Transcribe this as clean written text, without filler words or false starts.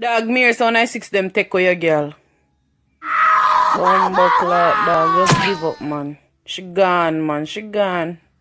Dog, me here, so when I six them take away your girl. Bumbo clock, dog. Just give up, man. She gone, man. She gone.